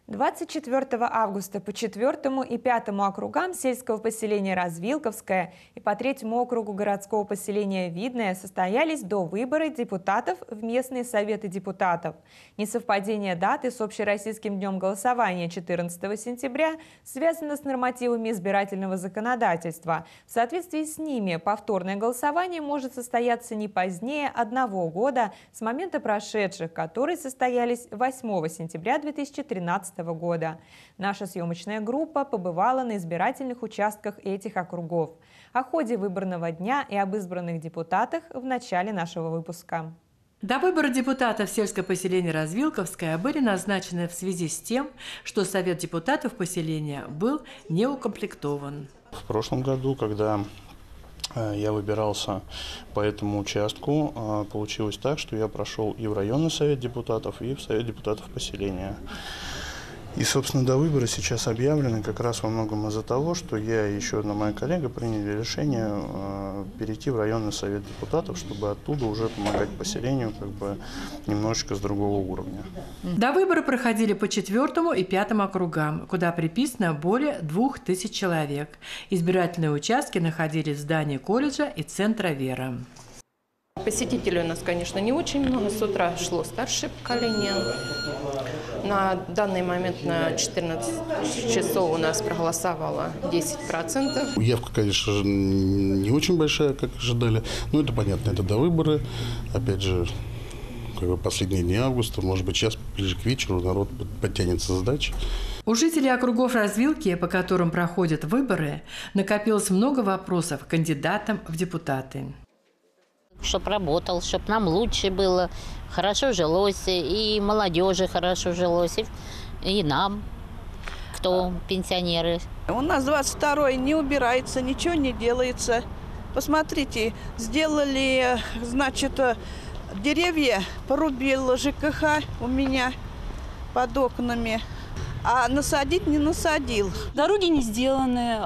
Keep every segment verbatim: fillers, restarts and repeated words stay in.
двадцать четвёртого августа по четвёртому и пятому округам сельского поселения Развилковское и по третьему округу городского поселения Видное состоялись довыборы депутатов в местные советы депутатов. Несовпадение даты с общероссийским днем голосования четырнадцатого сентября связано с нормативами избирательного законодательства. В соответствии с ними повторное голосование может состояться не позднее одного года с момента прошедших, которые состоялись восьмого сентября две тысячи тринадцатого года. Наша съемочная группа побывала на избирательных участках этих округов. О ходе выборного дня и об избранных депутатах в начале нашего выпуска. До выбора депутатов в сельское поселение Развилковское были назначены в связи с тем, что Совет депутатов поселения был неукомплектован. В прошлом году, когда я выбирался по этому участку, получилось так, что я прошел и в районный совет депутатов, и в совет депутатов поселения. И, собственно, до выбора сейчас объявлены как раз во многом из-за того, что я и еще одна моя коллега приняли решение э, перейти в районный совет депутатов, чтобы оттуда уже помогать поселению как бы немножечко с другого уровня. До выбора проходили по четвертому и пятому округам, куда приписано более двух тысяч человек. Избирательные участки находились в здании колледжа и центра «Вера». Посетителей у нас, конечно, не очень много. С утра шло старшее поколение. На данный момент на четырнадцать часов у нас проголосовало десять процентов. Явка, конечно, не очень большая, как ожидали. Но это понятно, это до выбора. Опять же, как бы последние дни августа, может быть, сейчас ближе к вечеру народ подтянется с дачи. У жителей округов Развилки, по которым проходят выборы, накопилось много вопросов к кандидатам в депутаты. Чтоб работал, чтоб нам лучше было, хорошо жилось, и молодежи хорошо жилось, и, и нам, кто пенсионеры. У нас двадцать второй не убирается, ничего не делается. Посмотрите, сделали, значит, деревья, порубил ЖКХ у меня под окнами. А насадить не насадил. Дороги не сделаны,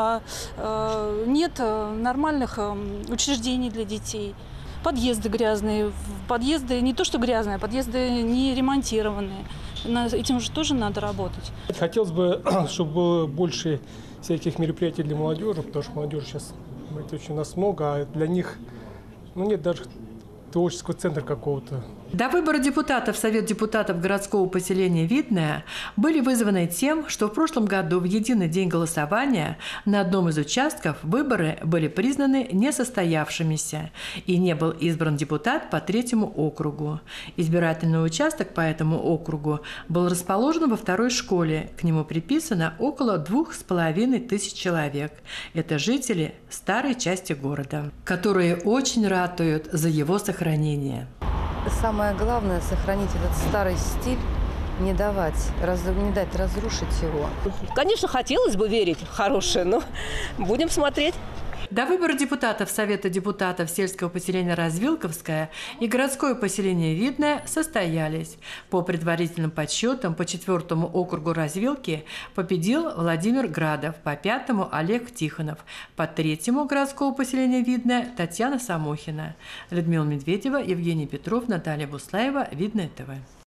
нет нормальных учреждений для детей. Подъезды грязные, подъезды не то что грязные, а подъезды не ремонтированные. Этим же тоже надо работать. Хотелось бы, чтобы было больше всяких мероприятий для молодежи, потому что молодежи сейчас очень у нас много, а для них ну, нет даже творческого центра какого-то. До выбора депутатов в Совет депутатов городского поселения Видное были вызваны тем, что в прошлом году в единый день голосования на одном из участков выборы были признаны несостоявшимися и не был избран депутат по третьему округу. Избирательный участок по этому округу был расположен во второй школе. К нему приписано около двух с половиной тысяч человек. Это жители старой части города, которые очень ратуют за его сохранение. Самое главное – сохранить этот старый стиль, не давать, раз, не дать разрушить его. Конечно, хотелось бы верить в хорошее, но будем смотреть. До выбора депутатов Совета депутатов сельского поселения Развилковское и городское поселение Видное состоялись. По предварительным подсчетам, по четвертому округу Развилки победил Владимир Градов, по пятому – Олег Тихонов, по третьему городского поселения Видное – Татьяна Самохина. Людмила Медведева, Евгений Петров, Наталья Буслаева, Видное ТВ.